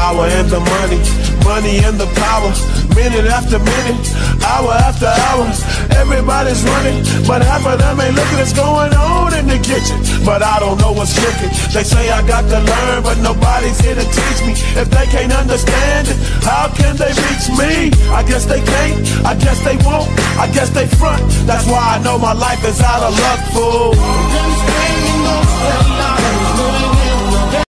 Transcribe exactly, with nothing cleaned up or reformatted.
power and the money, money and the power. Minute after minute, hour after hour, everybody's running, but half of them ain't looking what's going on in the kitchen. But I don't know what's cooking. They say I got to learn, but nobody's here to teach me. If they can't understand it, how can they reach me? I guess they can't, I guess they won't, I guess they front. That's why I know my life is out of luck, fool.